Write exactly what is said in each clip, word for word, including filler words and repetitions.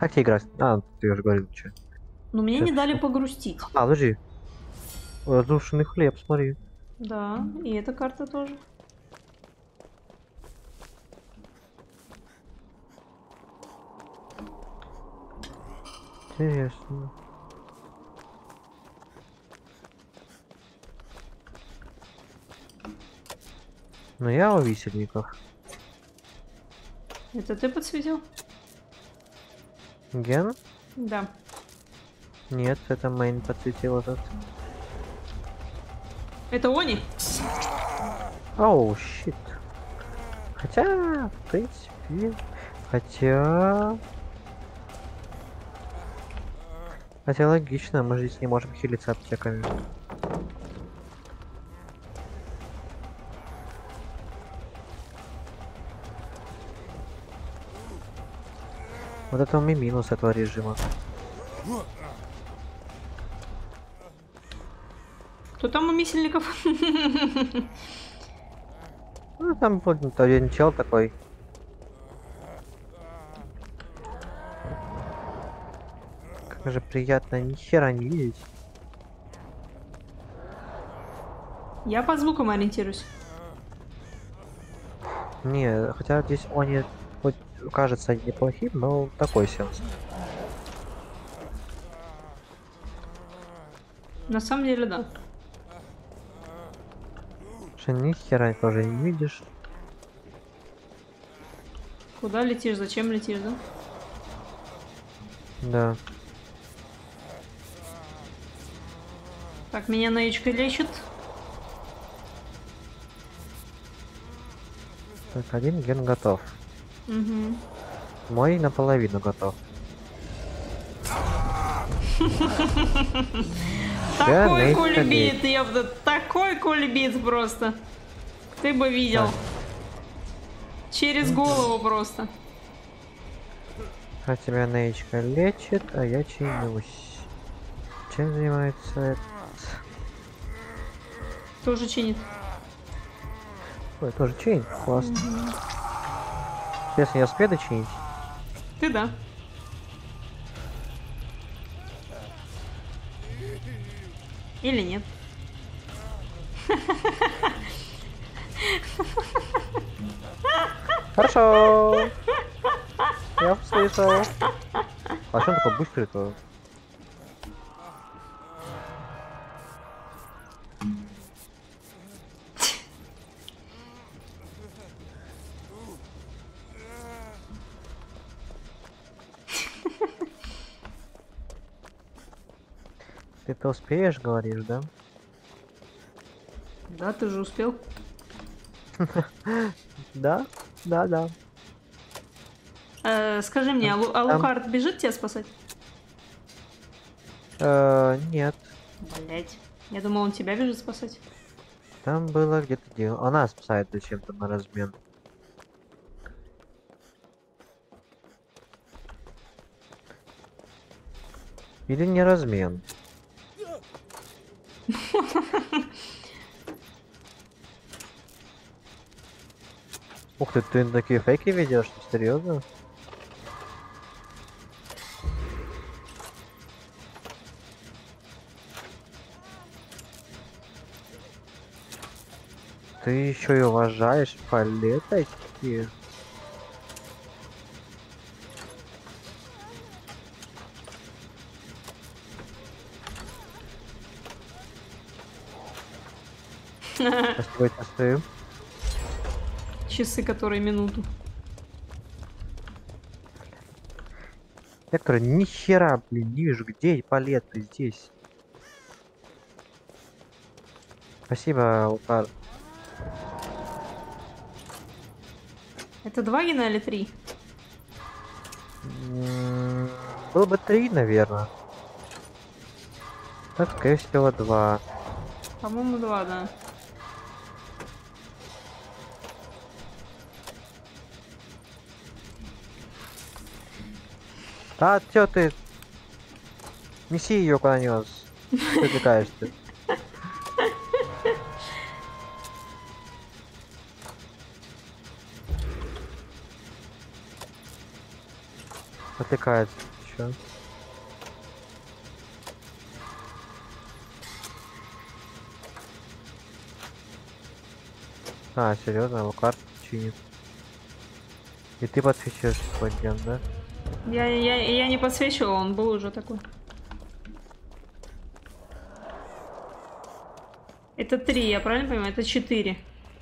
Как тебе играть? А, ты уже говорил, что. Но мне Сейчас не дали всё. погрустить. А, подожди. Разрушенный хлеб, смотри. Да, и эта карта тоже. Интересно. Но я у висельников. Это ты подсветил? Ген? Да. Нет, это Мэйн подсветил этот. Это они? Оу, щит. Хотя, в принципе... Хотя... Хотя логично, мы же здесь не можем хилиться аптеками. Вот это и минус этого режима. Кто там у мисельников? Ну, там вот один чел такой. Как же приятно, ни хера не видеть. Я по звукам ориентируюсь. Не, хотя здесь они хоть кажется неплохим, но такой сенс. На самом деле, да. Что ни хера тоже не видишь. Куда летишь? Зачем летишь, да? Да. Так, меня наечка лечит. Так, один ген готов. Угу. Мой наполовину готов. Такой кульбит, ёпта, такой кульбит просто. Ты бы видел. Через голову просто. А тебя наечка лечит, а я чинюсь. Чем занимается этот? Тоже чинит. Ой, тоже чин. Классно. Если я успею дочинить. Ты да. Или нет. Хорошо. Я услышал. А что он такой быстрый-то? Ты-то успеешь, говоришь, да? Да, ты же успел. Да, да, да. Э, скажи мне, а, Лу а Лукард бежит тебя спасать? Э, нет. Блять. Я думал, он тебя бежит спасать. Там было где-то дело. Она спасает зачем-то на размен. Или не размен. Ух ты, ты такие фейки ведешь, серьезно? Ты еще и уважаешь палеточки? Постой, постой. Часы, которые минуту. Я, который ни хера, блин, не вижу, где палет ты здесь. Спасибо, Лукар. Это два гена или три? М, Было бы три, наверное. Так, скорее всего, два. По-моему, два, да. А, чё ты? Неси ее куда-нибудь. Ты отвлекаешься. Отвлекается. чё? А, серьезно, его карту чинит. И ты подсвечиваешь свой ген, да? Я, я, я не подсвечивала, он был уже такой. Это три, я правильно понимаю? Это четыре.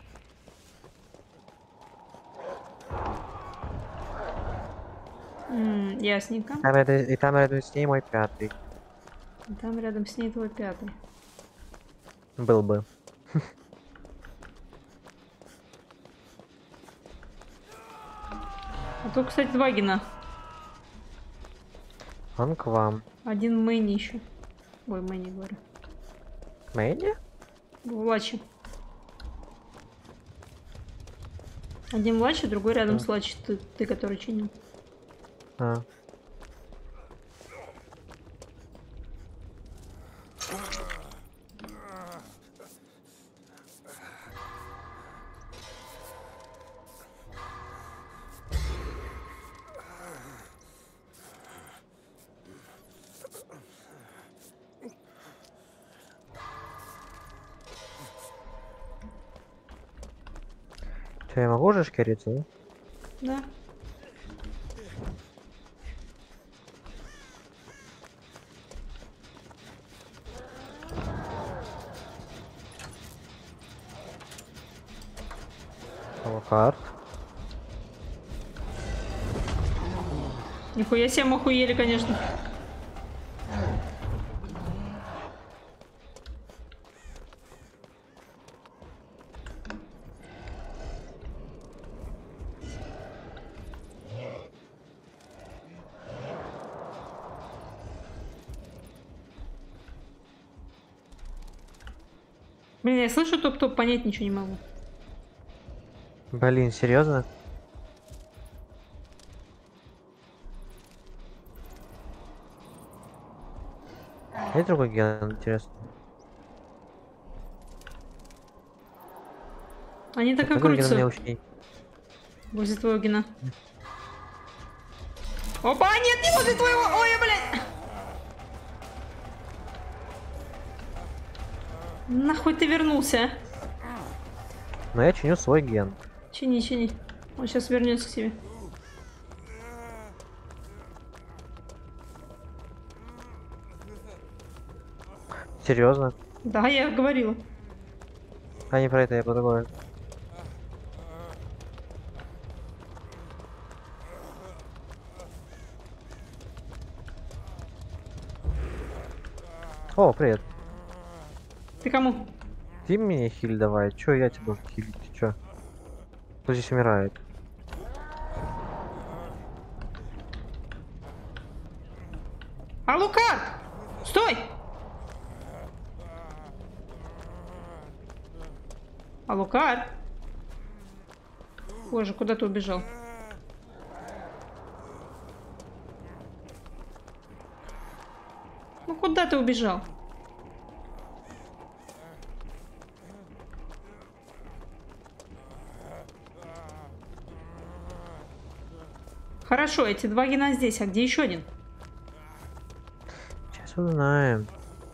М, ясненько. Там рядом, и там рядом с ней мой пятый. Там рядом с ней твой пятый. Был бы. А то, кстати, два гена. Он к вам. Один Мэнни еще. Ой, Мэнни говорю. Мэйни? Лачи. Один Лачи, другой рядом Да. с Лачи. Ты, ты который чинил. А. Че, я могу уже шкериться, да? Да. Авокард. Нихуя себе мы охуели, конечно. Блин, я слышу топ-топ, понять ничего не могу. Блин, серьезно? Есть другой ген, интересно? Они так и Какой ген у меня крутятся ученик? возле твоего гена. Опа, нет, не возле твоего! Ой, блядь! Нахуй ты вернулся? Но я чиню свой ген. Чини, чини. Он сейчас вернется к тебе. Серьезно? Да, я говорила. А не про это, я про другое. О, привет. Ты кому? Ты мне хиль давай. Чё я тебя должен хилить? Ты чё? Кто здесь умирает? Алукар! Стой! Алукар! Боже, куда ты убежал? Ну куда ты убежал? Хорошо, эти два гена здесь, а где еще один? Сейчас узнаем.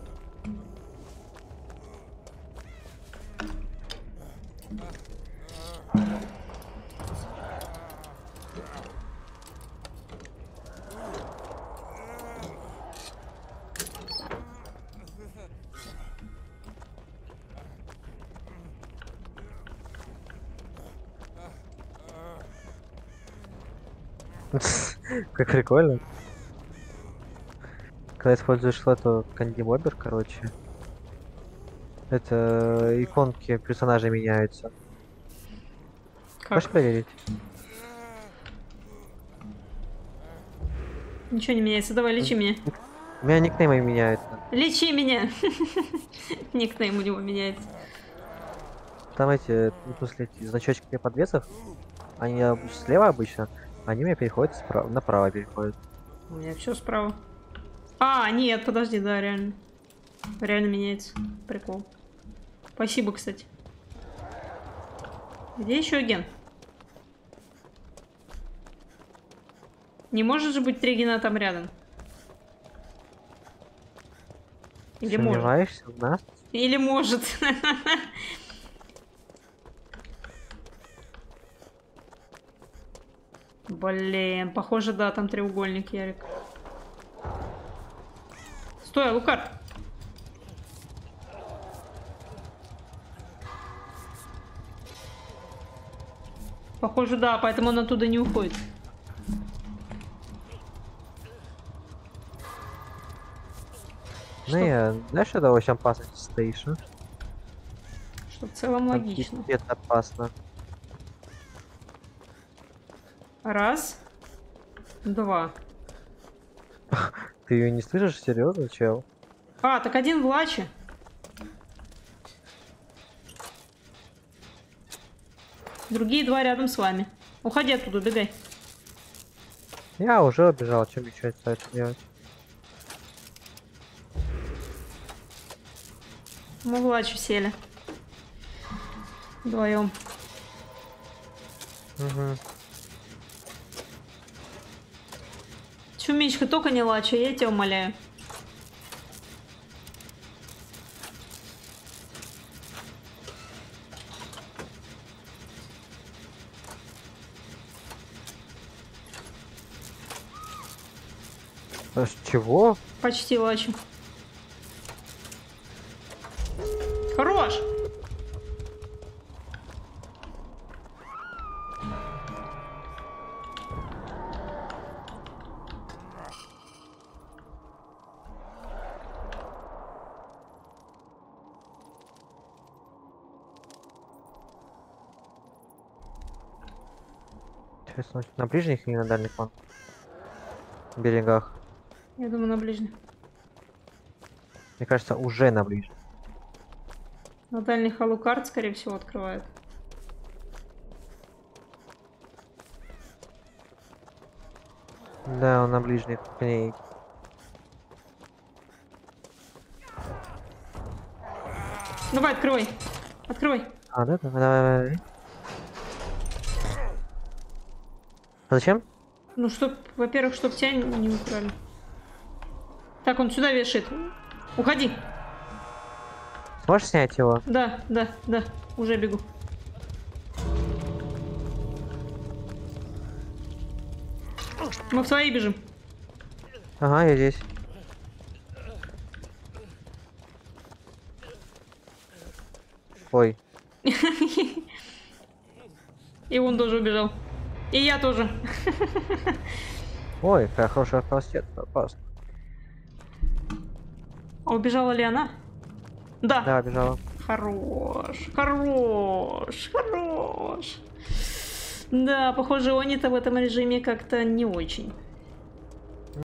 Как прикольно. Когда используешь эту кандибобер, короче, это иконки персонажей меняются. Как? Хочешь проверить? Ничего не меняется. Давай, лечи меня. У меня никнеймы меняются. Лечи меня. Никнейм у него меняется. Там эти, ну, в смысле, эти значочки подвесов, они слева обычно, они у меня переходят справа, направо переходят. У меня все справа. А, нет, подожди, да, реально. Реально меняется. Прикол. Спасибо, кстати. Где еще ген? Не может же быть три гена там рядом. Или может. Сомневаешься в нас? Или может. Блин, похоже, да, там треугольник, Ярик. Стой, Лукар. Похоже, да, поэтому он оттуда не уходит. Ну я, знаешь, это очень опасно здесь стоишь, а? Что в целом Там логично. пипец опасно. Раз. Два. Ты ее не слышишь? Серьезно, чел? А, так один в лаче. Другие два рядом с вами. Уходи оттуда, убегай. Я уже убежал, чем еще это делать? Мы в лачу сели. Вдвоем. Угу. Чумичка, только не лача, я тебя умоляю. А с чего? Почти лачу. Хорош! Интересно, на ближних или на дальних вон? Берегах? Я думаю, на ближних. Мне кажется, уже на ближних. На дальних Алукард, скорее всего, открывает. Да, он на ближних к ней. Давай, открывай. Открывай. А, да, давай, давай, давай. А зачем? Ну, чтоб, во-первых, чтоб тебя не украли. Так, он сюда вешает. Уходи. Сможешь снять его? Да, да, да. Уже бегу. Мы в твои бежим. Ага, я здесь. Ой. И он тоже убежал. И я тоже. Ой, какая хорошая простец, опасно. А убежала ли она? Да. Да, бежала. Хорош, хорош, хорош. Да, похоже, они-то в этом режиме как-то не очень.